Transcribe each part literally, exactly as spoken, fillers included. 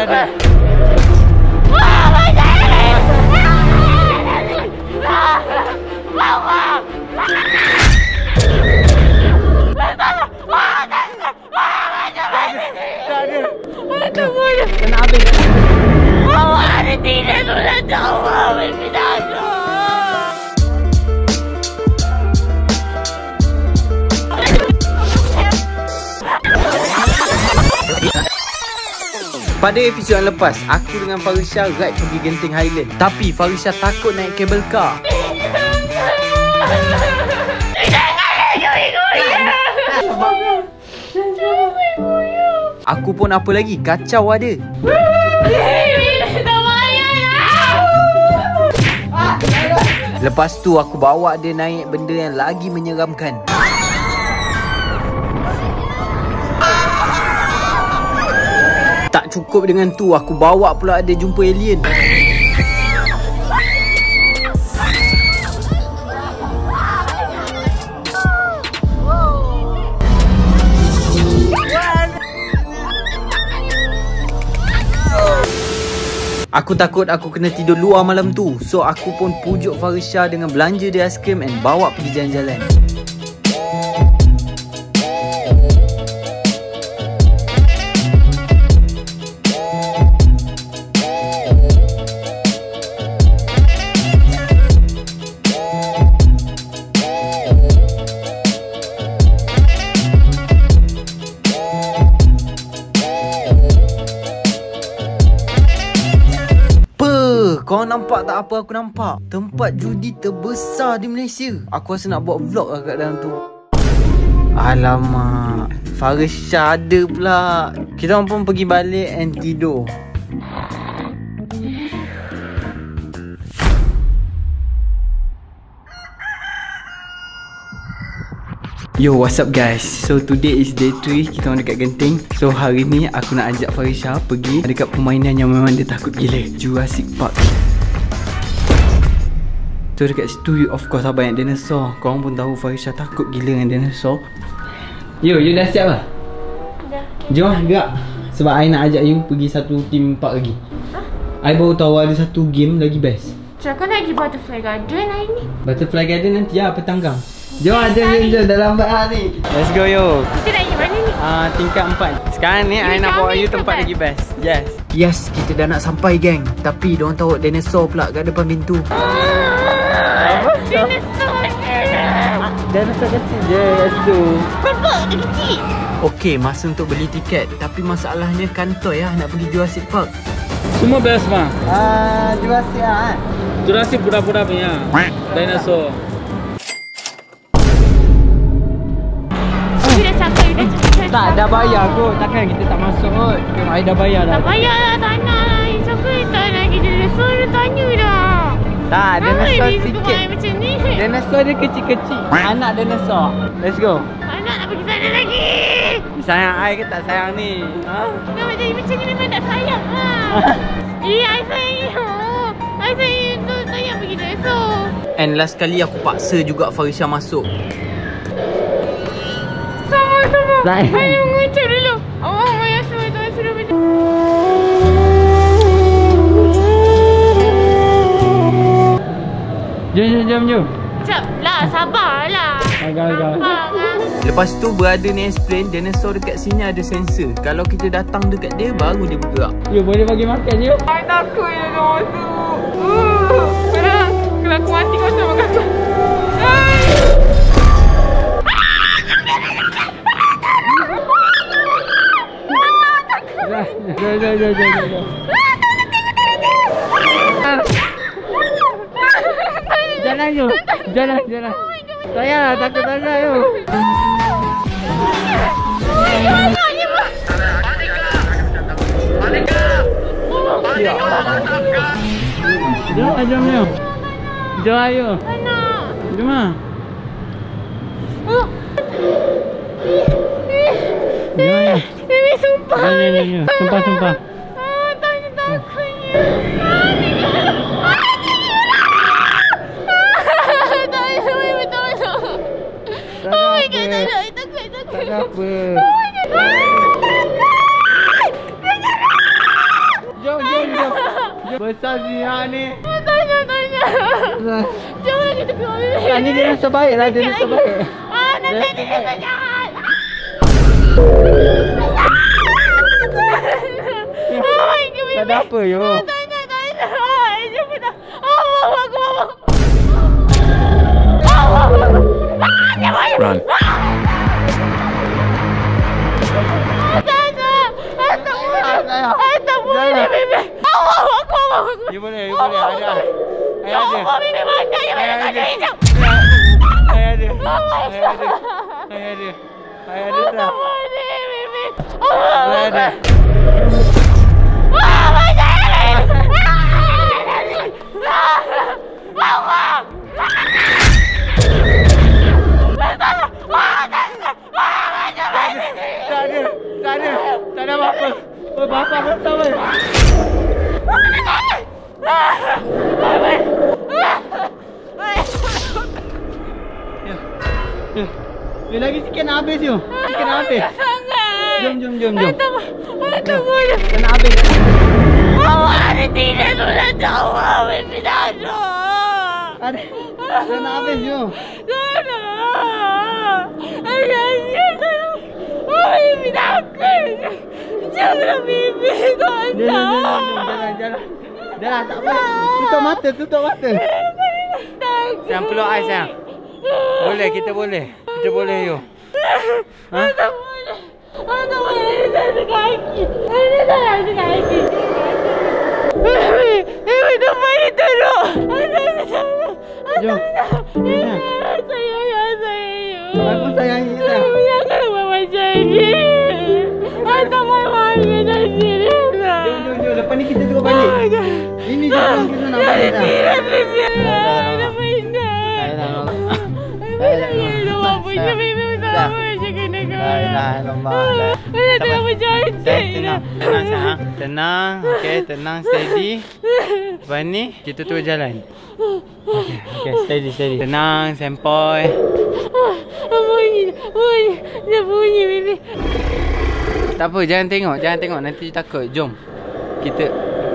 ada. Wah, macam ni. Bawak. Tak ada. Aduh, bodoh. Kena habis. Bawak ada Dinosour dah tahu. Baby Dinosour. Pada episod yang lepas, aku dengan Farisha ride pergi Genting Highland. Tapi Farisha takut naik kabel car. Aku pun apa lagi, kacau ada. Lepas tu aku bawa dia naik benda yang lagi menyeramkan. Tak cukup dengan tu, aku bawa pula dia jumpa alien. Aku takut aku kena tidur luar malam tu. So aku pun pujuk Farisha dengan belanja dia aiskrim and bawa pergi jalan-jalan. Kau nampak tak apa aku nampak? Tempat judi terbesar di Malaysia. Aku rasa nak buat vlog lah kat dalam tu. Alamak, Farisha ada pula. Kita orang pun pergi balik and tidur. Yo, what's up guys? So today is day three, kita orang dekat Genting. So hari ni aku nak ajak Farisha pergi dekat permainan yang memang dia takut gila, Jurassic Park. So dekat situ of course ada banyak dinosaur. Korang pun tahu Farisha takut gila dengan dinosaur. Yo, you dah siap lah? Dah. Jom lah, gerak. Sebab I nak ajak you pergi satu team park lagi. Ha? I baru tahu ada satu game lagi best. So kau nak pergi Butterfly Garden hari ni? Butterfly Garden nanti lah, petanggang. Jom lah, jom, jom, jom. Dah lambat lah ni. Let's go yo. Kita nak pergi mana ni? Ah, tingkat empat. Sekarang ni I nak bawa you tempat lagi best. Yes. Yes, kita dah nak sampai geng. Tapi diorang tahu dinosaur pula kat depan pintu. Dinosaur je. Dinosaur kecil je, let's go. Nampak dia kecil. Okey, masa untuk beli tiket. Tapi masalahnya kantoi lah nak pergi Jurassic Park. Semua best mah. Ah, Jurassic lah. Jurassic budak-budak punya. Dinosaur. You dah sampai, you dah sampai. Tak, dah bayar kot. Takkan kita tak masuk kot. I dah bayar dah. Tak payah lah, tak nak lah. You cakap tak nak pergi dinosaur, dia tanya dah. Tak, dinosaur sikit. Kenapa macam ni? Dinosaur dia kecil-kecil. Anak dinosaur. Let's go. Tak nak nak pergi sana lagi. Sayang I ke tak sayang ni? Ha? Kenapa jadi macam ni memang tak sayang lah. Eh, I sayang you. I sayang you tu sayang pergi dinosaur. And last kali aku paksa juga Farisha masuk. Sama-sama. Sayang. Saya mengucap dulu. Allah Maya semua Tuhan sudah berjaya. Jom, jom, jom, jom. Sekejap lah, sabarlah. Agak-agak. Lepas tu berada ni explain dinosaur dekat sini ada sensor. Kalau kita datang dekat dia baru dia bergerak. You boleh bagi makan je. I takut ya kau masuk. Uh, Sekarang kalau aku mati kau sama makan aku. Jom, jom, jom, jom, jom. Jalan you. Jalan, jalan. Sayang, takut sangat you. Jom lah, jom you. Jom lah you. Jom lah. Jom lah you. Ini sumpah. Jom, jom, jom. Sumpah, sumpah. Ah, tanya takutnya. Ah, tinggal. Ah, tinggal. Ah, tak ada, baby, tolong. Oh my god, tak ada. Takut, takut. Tak ada apa. Oh my god. Ah, takut. Besar sihat ni. Tanya, tanya. Jom lah kita keluar Bibi. Tak, ni dinosaur baik lah, dinosaur baik. Ah, nanti dinosaur jahat. Tak ada apa yo. Tanya, tanya. Jom kita. Allah, aku bawa. Run. Tak boleh, Bibi. Allah, aku bawa. You boleh, you boleh. Ada. Ayah ada. Allah, Bibi mana yang Ayah mana ada. hijau. Ayah ada. Ayah ada. Ayah ada. Ayah ada. Tak boleh, Bibi. Allah, Ayah ada. ah, macam ni. Allah. Tak ada. Tak ada. Tak ada apa-apa. Oh, bapa besar weh. Ya. Ya. You lagi sikit nak habis you. Sikit nak habis. Sangat. Jom, jom, jom, jom. Tak boleh. Kita nak habis. Allah, ada tidak sudah jauh. Bibi dah ada. Ada. Kita nak habis you. Sana. Ayah, ayah. Oh, Bibi takut. Jangan Bibi. Tak Jalan, jalan, jalan, jalan. Jalan, tak apa. Tutup mata, tutup mata. Sayang, peluk I sayang. Boleh, kita boleh. Kita boleh you. Ha? Tak boleh. Tak boleh. Ini tak ada kaki. Ini tak ada kaki. Bibi, Bibi tempat itu dulu. Jom. Saya, saya, saya. Aku sayang you sayang. Jangan buat macam ni. Tak boleh main dari sini. Jom, jom, jom. Lepas ni kita terus balik. Ini je yang kita nak balik dah. Tidak, Bibi. Ada mainan. Ada punya Bibi tak macam kena kau. Ada tengah bercantik. Tenang, tenang sayang. Tenang, okey, tenang, steady. Lepas ni kita terus jalan. Okey, okey, steady, steady. Tenang, sempoi. Bunyi, bunyi, dia bunyi Bibi. Tak apa, jangan tengok, jangan tengok. Nanti takut. Jom. Kita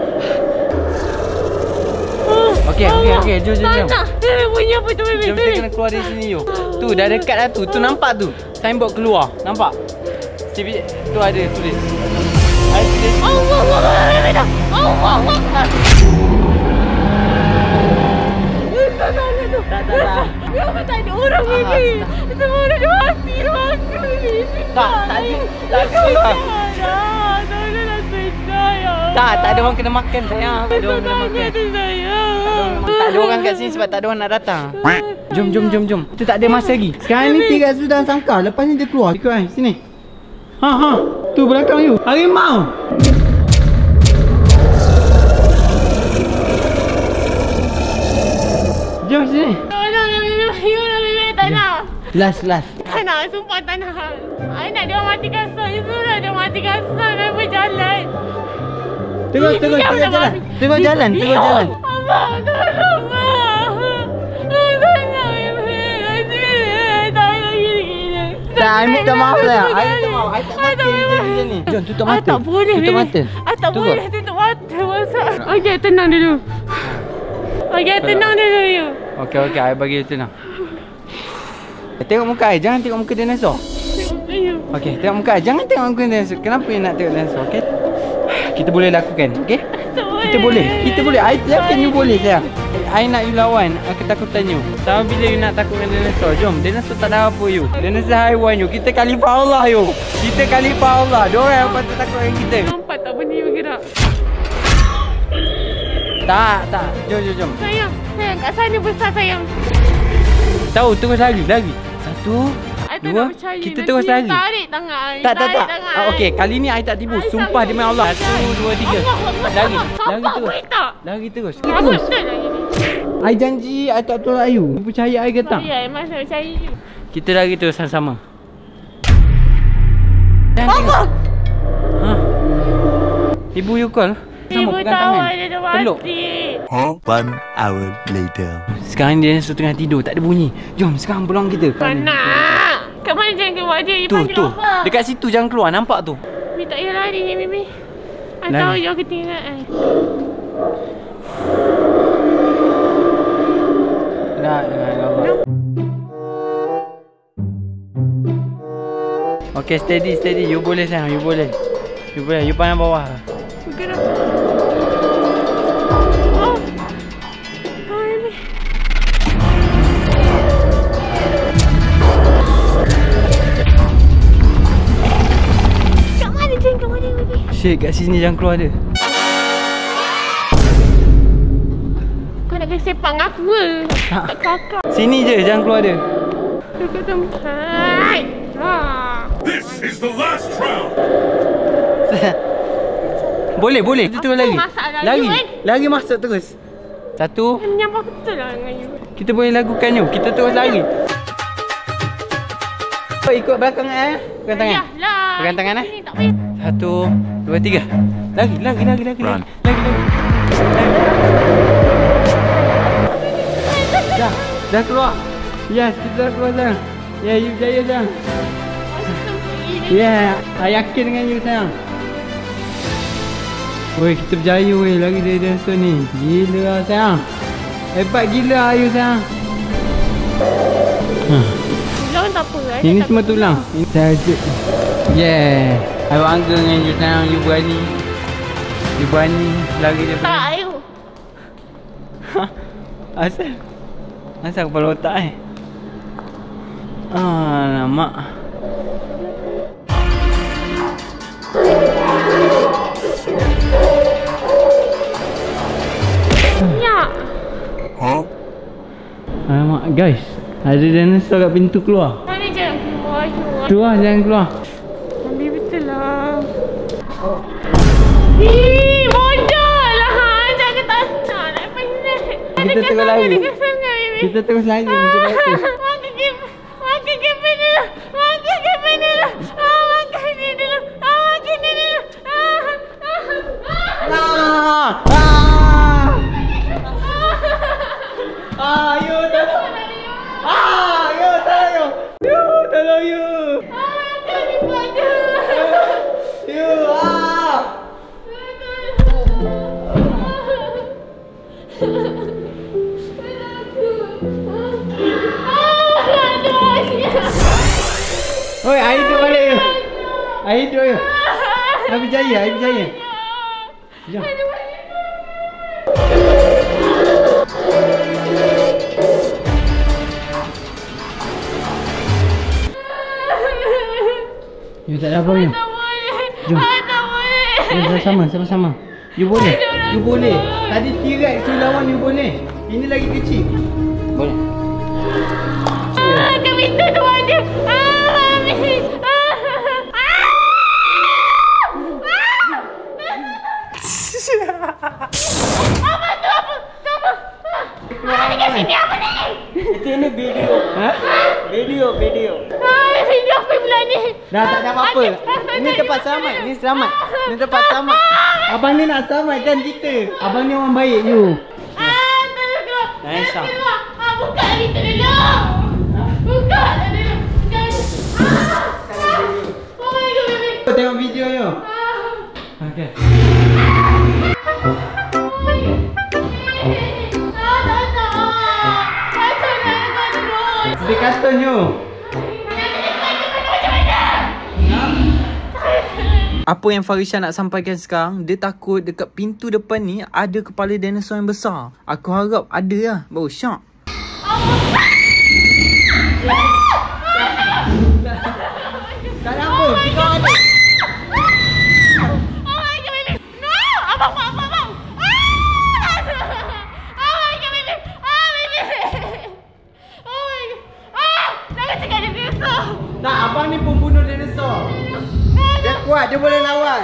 Okey, okey, okey. Jom, jom, jom. Tak, dia bunyi apa tu Bibi? Jom kita kena keluar dari sini you. Tu dah dekat dah tu. Tu nampak tu. Signboard keluar. Nampak? Cibi tu ada tulis. Ada tulis. Allah, Allah, Bibi dah. Allah, Allah. Tak, tak, tak. Tak, tak, tak. Kenapa tak ada orang Bibi? Semua orang dah mati, dah makan Bibi. Tak, tak ada. Tak ada. Dah, tak ada nak sedar ya. Tak, tak ada orang kena makan sayang. Tak ada orang kena makan. Itu saya. Tak ada orang kat sini sebab tak ada orang nak datang. Jom, jom, jom, jom. Kita tak ada masa lagi. Sekarang ni tiga sudah sangka. Lepas ni dia keluar. Ikut kan, sini. Ha, ha. Tu belakang you. Harimau. Jom sini. Tak nak, Bibi. You nak Bibi. Tak nak. Last, last. Tak nak, sumpah tak nak. I nak dia mati kasar. You suruh dia mati kasar. Dia berjalan. Terus, terus, Diam terus dah, jalan. Bibi. Terus jalan, terus Diam. jalan. Abang, tolong abang. Tak nak, Bibi. Tak nak gini-gini. Tak, I minta maaf lah. I minta maaf. I tak mati macam ni. Jom, tutup Ah, mata. tak boleh, Tutup Bibi. mata. Ah, tak Tunggu. boleh tutup mata. Masa. Okey, tenang dulu. Okey, tenang dulu you. Okey, okey. I bagi you tenang. Tengok muka I. Jangan tengok muka dinosaur. Tengok you. Okey, tengok muka I. Jangan tengok muka dinosaur. Kenapa you nak tengok dinosaur? Okey. Kita boleh lakukan. Okey. Tak boleh. Kita boleh. Kita boleh. I yakin you boleh sayang. I nak you lawan ketakutan you. Sama bila you nak takut dengan dinosaur. Jom. Dinosaur tak ada apa you. Dinosaur haiwan you. Kita khalifah Allah you. Kita khalifah Allah. Diorang yang patut takut dengan kita. Nampak tak benda ni bergerak? Tak, tak. Jom, jom, jom. Sayang, sayang kat sana besar sayang. Tahu, terus lari, lari. Satu, I tak dua, nak percaya. kita Nanti terus you lari. tarik tangan I. Tak, tak, tarik tak. tangan Ah, I. Okey, kali ni I tak tipu. I Sumpah tak demi Allah. boleh. Satu, dua, tiga. Allah, Allah, Lari. Allah. Lari Sabar, terus. boleh tak? Lari terus. Apa Terus. betul lagi ni? I janji I tak tolak you. You percaya I ke tak? Ya, masa percaya you. Kita lari terus sama-sama. Allah! Ha. Ibu you call. Sama Ibu pegang tahu tangan. dia dah Peluk. mati. One hour later. Sekarang dia dinosaur tengah tidur. Tak ada bunyi. Jom sekarang peluang kita. Mana? Kat mana jangan keluar dia? You Tu, panggil tu. apa? Dekat situ jangan keluar. Nampak tu? Mimi tak payah lari ni, Mimi. I Lari. tahu you ketinggalan. Dah, dah, dah. Okay, steady, steady. You boleh sayang, you boleh. You boleh, you pandang bawah. Bukan apa. Oh. Oh, ini. Kat mana Jen? Kat mana baby? Shit, kat sini jangan keluar dia. Kau nak kena sepak dengan aku ke? Tak. Tak kakak. Sini je, jangan keluar dia. Dekat tempat. Ah. This is the last round. Boleh, boleh. Kita terus lari. masalah Lari. you, kan? Lari masuk terus. Satu. Menyampak betul lah dengan you. Kita boleh lakukan you. Kita terus lari. Oh, ikut belakang eh. Pegang tangan. Yalah. Pegang tangan eh. Ini tak payah. Satu, dua, tiga. Lari, lari, lari, lari. Run. Lari, lari. Lari. Dah, dah keluar. Yes, kita dah keluar sayang. Ya, yeah, you berjaya sayang. Ya, yeah, saya yakin dengan you sayang. Woi, kita berjaya weh lari dari dinosaur ni. Gila lah sayang. Hebat gila lah you sayang. Ha. Tulang tak apa kan? Ini semua tulang. Ini saja. Yeah. I bangga dengan you sayang. You berani. You berani lari daripada. Tak ayo. Ha? Asal? Asal kepala otak eh? Alamak. Ya. Huh? Alamak guys. Ada dinosaur kat pintu keluar. Mana jangan keluar you. Keluar, jangan keluar. Ambil betul lah. Ih, bodoh lah. Jangan tak nak. Nak penat. Kita terus lari. Kita terus lari macam biasa. Makan kepeng. Makan kepeng dulu. Makan kepeng dulu. Ah, makan ni dulu. Ah, makan ni dulu. Ah, ah, Ah! Ah! Ah, you tolong. Ah, you tolong. You tolong you. ah. Makan ni pada. You ah. Oi, air hidup balik you. Air hidup you. Air berjaya, air berjaya. Jom. You tak ada apa you. Tak boleh. Jom. Ah, tak boleh. You sama-sama, sama-sama. You boleh. You boleh. Tadi tirai tu lawan you boleh. Ini lagi kecil. Boleh. Ah, kat pintu tu ada. Ah, Mami. Ah. Apa tu? Apa? Tu apa? Ah, ni kat sini apa ni? Itu ini video. Ha? Video, video. Ah, video apa pula ni? Dah tak ada apa-apa. Ini tempat selamat. Ini selamat. Ini tempat selamat. Abang ni nak selamatkan kita. Abang ni orang baik you. Ah, tolong keluar. Dah esok. Keluar. Ah, buka pintu dulu. Buka dulu. Buka dulu. Ah. Oh my god, baby. Tengok video you. Ah. Okay. Ah, tak tak. Tak tak nak kau terus. Dia kartun you. Apa yang Farisha nak sampaikan sekarang, dia takut dekat pintu depan ni ada kepala dinosaur yang besar. Aku harap ada lah, baru syak. Tak ada apa, kita orang ada. Oh my god, baby. No! Abang, abang, abang, abang. Ah! Oh my god, baby. Ah, baby. Oh my god. Ah! Jangan cakap dia biasa. Tak, abang ni pembunuh dinosaur. Dia kuat, dia boleh lawan.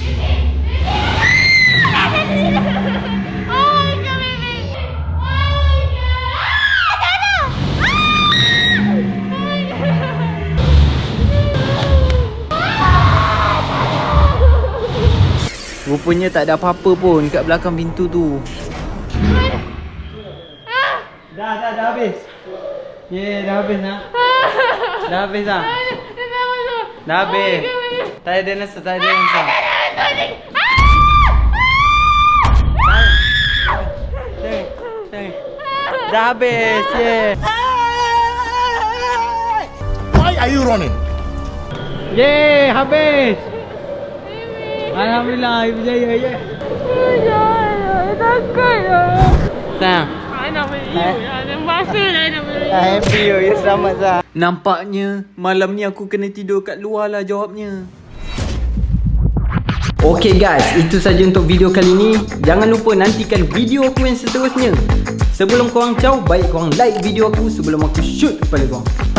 Oh my god, baby. Oh my god. Ah! Tak ada. Ah! Oh my god. Rupanya tak ada apa-apa pun kat belakang pintu tu. Dah, dah, dah habis. Yeah, dah habis nak. Dah habis dah. Dah habis. Tak ada dinosaur, tak ada dinosaur. Ah! Dah habis. Yeah. Why are you running? Yeay, habis. Alhamdulillah, ibu jaya, ya. Jangan, takut lah. Sayang. I nak beli you. Ada masa lah I nak beli you. Happy yo, ya selamat Sah. Nampaknya malam ni aku kena tidur kat luar lah jawabnya. Okay guys, itu saja untuk video kali ni. Jangan lupa nantikan video aku yang seterusnya. Sebelum korang ciao, baik korang like video aku sebelum aku shoot kepala korang.